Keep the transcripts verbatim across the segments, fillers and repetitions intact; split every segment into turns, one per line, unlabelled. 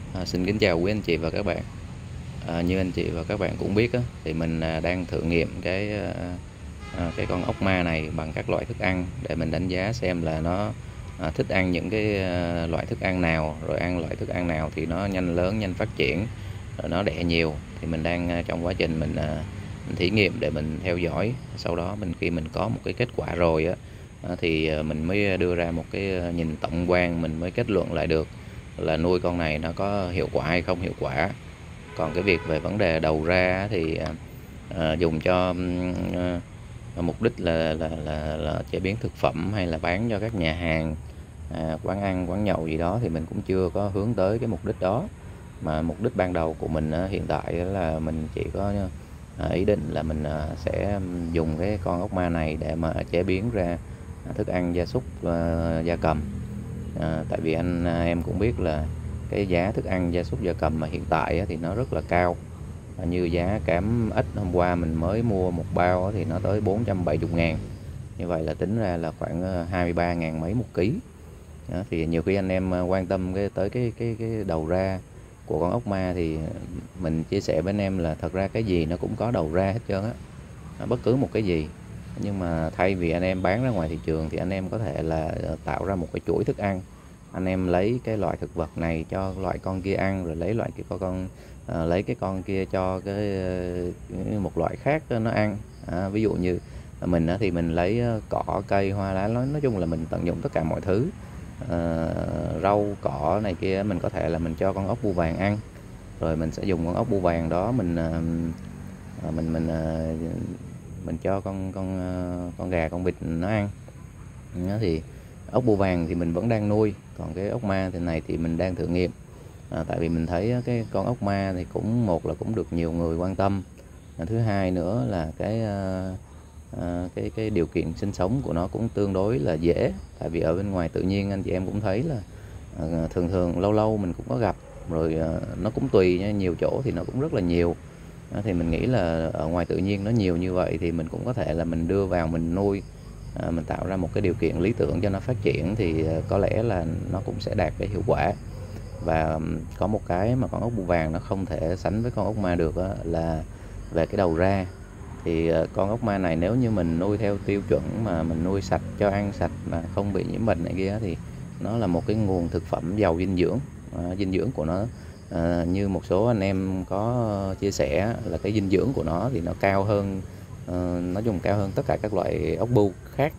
À, xin kính chào quý anh chị và các bạn. À, như anh chị và các bạn cũng biết á, thì mình à, đang thử nghiệm cái à, à, cái con ốc ma này bằng các loại thức ăn để mình đánh giá xem là nó à, thích ăn những cái à, loại thức ăn nào, rồi ăn loại thức ăn nào thì nó nhanh lớn, nhanh phát triển, rồi nó đẻ nhiều. Thì mình đang à, trong quá trình mình, à, mình thí nghiệm để mình theo dõi. Sau đó mình khi mình có một cái kết quả rồi á, à, thì à, mình mới đưa ra một cái nhìn tổng quan, mình mới kết luận lại được là nuôi con này nó có hiệu quả hay không hiệu quả. Còn cái việc về vấn đề đầu ra thì à, dùng cho à, mục đích là, là, là, là chế biến thực phẩm hay là bán cho các nhà hàng, à, quán ăn, quán nhậu gì đó thì mình cũng chưa có hướng tới cái mục đích đó. Mà mục đích ban đầu của mình à, hiện tại là mình chỉ có à, ý định là mình à, sẽ dùng cái con ốc ma này để mà chế biến ra thức ăn gia súc, à, gia cầm. À, tại vì anh à, em cũng biết là cái giá thức ăn gia súc gia cầm mà hiện tại á, thì nó rất là cao. À, như giá cám ếch hôm qua mình mới mua một bao á, thì nó tới bốn trăm bảy mươi ngàn. Như vậy là tính ra là khoảng hai mươi ba ngàn mấy một ký. Đó, thì nhiều khi anh em quan tâm cái, tới cái, cái, cái đầu ra của con ốc ma thì mình chia sẻ với anh em là thật ra cái gì nó cũng có đầu ra hết trơn á, bất cứ một cái gì. Nhưng mà thay vì anh em bán ra ngoài thị trường thì anh em có thể là tạo ra một cái chuỗi thức ăn. Anh em lấy cái loại thực vật này cho loại con kia ăn, rồi lấy loại cái con, con à, lấy cái con kia cho cái một loại khác nó ăn. À, ví dụ như mình thì mình lấy cỏ cây hoa lá, nói, nói chung là mình tận dụng tất cả mọi thứ. À, rau cỏ này kia mình có thể là mình cho con ốc bươu vàng ăn, rồi mình sẽ dùng con ốc bươu vàng đó mình à, mình mình à, mình cho con con con gà con vịt nó ăn. Đó thì ốc bươu vàng thì mình vẫn đang nuôi, còn cái ốc ma thì này thì mình đang thử nghiệm. À, tại vì mình thấy cái con ốc ma thì cũng một là cũng được nhiều người quan tâm, à, thứ hai nữa là cái à, cái cái điều kiện sinh sống của nó cũng tương đối là dễ. Tại vì ở bên ngoài tự nhiên anh chị em cũng thấy là à, thường thường lâu lâu mình cũng có gặp rồi. À, nó cũng tùy nha, nhiều chỗ thì nó cũng rất là nhiều. À, thì mình nghĩ là ở ngoài tự nhiên nó nhiều như vậy thì mình cũng có thể là mình đưa vào mình nuôi, à, mình tạo ra một cái điều kiện lý tưởng cho nó phát triển thì à, có lẽ là nó cũng sẽ đạt cái hiệu quả. Và có một cái mà con ốc bươu vàng nó không thể sánh với con ốc ma được đó, là về cái đầu ra. Thì con ốc ma này nếu như mình nuôi theo tiêu chuẩn mà mình nuôi sạch, cho ăn sạch mà không bị nhiễm bệnh này kia thì nó là một cái nguồn thực phẩm giàu dinh dưỡng. À, dinh dưỡng của nó à, như một số anh em có chia sẻ là cái dinh dưỡng của nó thì nó cao hơn, à, nói chung cao hơn tất cả các loại ốc bươu khác.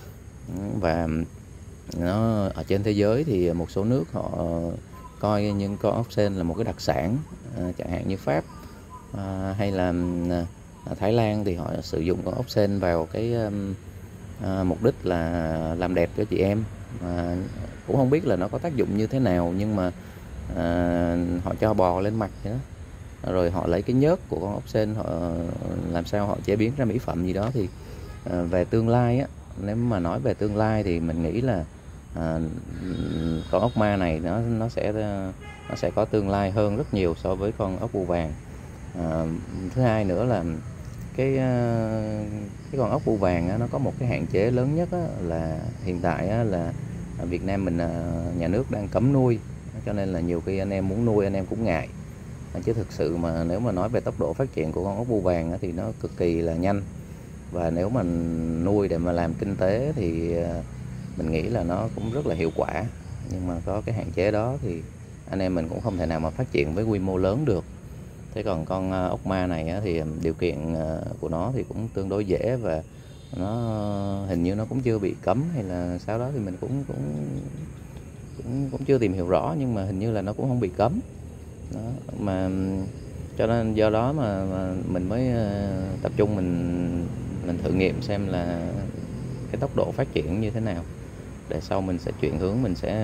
Và nó ở trên thế giới thì một số nước họ coi những con ốc sên là một cái đặc sản, à, chẳng hạn như Pháp, à, hay là à, Thái Lan thì họ sử dụng con ốc sên vào cái à, mục đích là làm đẹp cho chị em. À, cũng không biết là nó có tác dụng như thế nào, nhưng mà à, họ cho bò lên mặt vậy đó, rồi họ lấy cái nhớt của con ốc sên họ làm sao họ chế biến ra mỹ phẩm gì đó. Thì à, về tương lai á, nếu mà nói về tương lai thì mình nghĩ là à, con ốc ma này nó nó sẽ nó sẽ có tương lai hơn rất nhiều so với con ốc bươu vàng. À, thứ hai nữa là cái cái con ốc bươu vàng á, nó có một cái hạn chế lớn nhất á, là hiện tại á, là ở Việt Nam mình, nhà nước đang cấm nuôi, cho nên là nhiều khi anh em muốn nuôi anh em cũng ngại. Chứ thực sự mà nếu mà nói về tốc độ phát triển của con ốc bươu vàng á, thì nó cực kỳ là nhanh. Và nếu mà nuôi để mà làm kinh tế thì mình nghĩ là nó cũng rất là hiệu quả. Nhưng mà có cái hạn chế đó thì anh em mình cũng không thể nào mà phát triển với quy mô lớn được. Thế còn con ốc ma này thì điều kiện của nó thì cũng tương đối dễ, và nó hình như nó cũng chưa bị cấm hay là sau đó thì mình cũng cũng cũng cũng chưa tìm hiểu rõ, nhưng mà hình như là nó cũng không bị cấm đó. Mà cho nên do đó mà, mà mình mới tập trung mình mình thử nghiệm xem là cái tốc độ phát triển như thế nào, để sau mình sẽ chuyển hướng, mình sẽ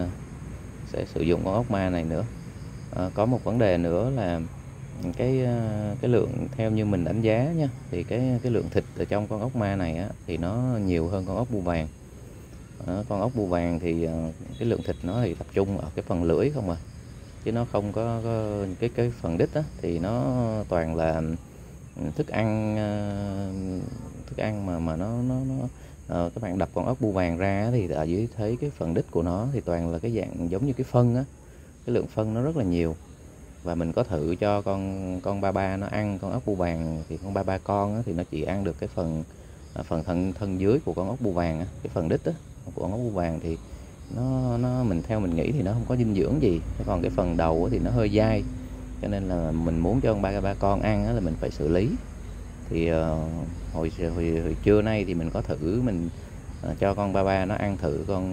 sẽ sử dụng con ốc ma này nữa. À, có một vấn đề nữa là cái cái lượng, theo như mình đánh giá nha, thì cái cái lượng thịt ở trong con ốc ma này á, thì nó nhiều hơn con ốc bươu vàng. À, con ốc bươu vàng thì cái lượng thịt nó thì tập trung ở cái phần lưỡi không à, chứ nó không có, có cái cái phần đít á, thì nó toàn là thức ăn thức ăn mà mà nó nó, nó à, các bạn đập con ốc bươu vàng ra thì ở dưới thấy cái phần đít của nó thì toàn là cái dạng giống như cái phân á, cái lượng phân nó rất là nhiều. Và mình có thử cho con con ba ba nó ăn con ốc bươu vàng, thì con ba ba con á, thì nó chỉ ăn được cái phần phần thân thân dưới của con ốc bươu vàng á, cái phần đít á, của con ốc bươu vàng thì nó nó mình theo mình nghĩ thì nó không có dinh dưỡng gì. Còn cái phần đầu á, thì nó hơi dai, cho nên là mình muốn cho con ba ba con ăn á, là mình phải xử lý. Thì uh, hồi, hồi hồi trưa nay thì mình có thử mình uh, cho con ba ba nó ăn thử con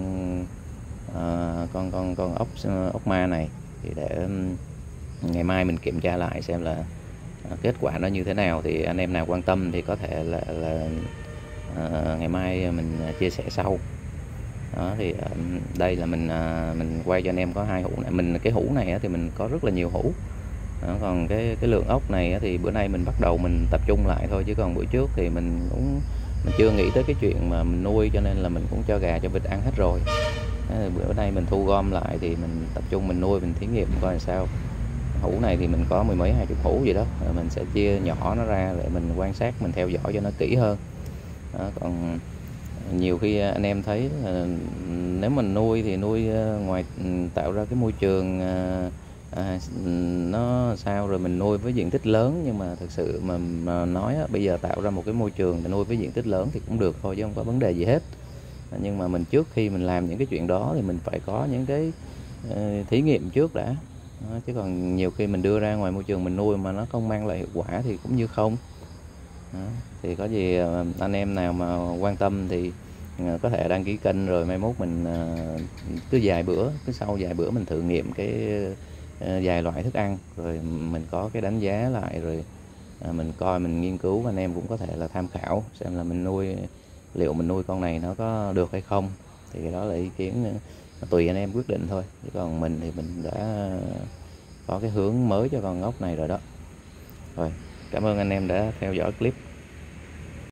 uh, con con con ốc ốc ma này, thì để um, ngày mai mình kiểm tra lại xem là uh, kết quả nó như thế nào. Thì anh em nào quan tâm thì có thể là, là uh, ngày mai mình chia sẻ sau. Đó, thì uh, đây là mình uh, mình quay cho anh em có hai hũ này. Mình cái hũ này thì mình có rất là nhiều hũ. Đó, còn cái cái lượng ốc này thì bữa nay mình bắt đầu mình tập trung lại thôi, chứ còn bữa trước thì mình cũng mình chưa nghĩ tới cái chuyện mà mình nuôi, cho nên là mình cũng cho gà cho vịt ăn hết rồi. Đó, bữa nay mình thu gom lại thì mình tập trung mình nuôi, mình thí nghiệm coi làm sao. Hũ này thì mình có mười mấy hai chục hũ gì đó, rồi mình sẽ chia nhỏ nó ra để mình quan sát, mình theo dõi cho nó kỹ hơn. Đó, còn nhiều khi anh em thấy nếu mình nuôi thì nuôi ngoài tạo ra cái môi trường à, nó sao rồi mình nuôi với diện tích lớn, nhưng mà thực sự mà, mà nói á, bây giờ tạo ra một cái môi trường để nuôi với diện tích lớn thì cũng được thôi, chứ không có vấn đề gì hết. Nhưng mà mình trước khi mình làm những cái chuyện đó thì mình phải có những cái uh, thí nghiệm trước đã. Đó, chứ còn nhiều khi mình đưa ra ngoài môi trường mình nuôi mà nó không mang lại hiệu quả thì cũng như không. Đó, thì có gì uh, anh em nào mà quan tâm thì uh, có thể đăng ký kênh, rồi mai mốt mình uh, cứ vài bữa, cứ sau vài bữa mình thử nghiệm cái uh, vài loại thức ăn, rồi mình có cái đánh giá lại, rồi uh, mình coi, mình nghiên cứu, anh em cũng có thể là tham khảo xem là mình nuôi liệu mình nuôi con này nó có được hay không. Thì đó là ý kiến tùy anh em quyết định thôi, chứ còn mình thì mình đã có cái hướng mới cho con ốc này rồi đó. Rồi, cảm ơn anh em đã theo dõi clip.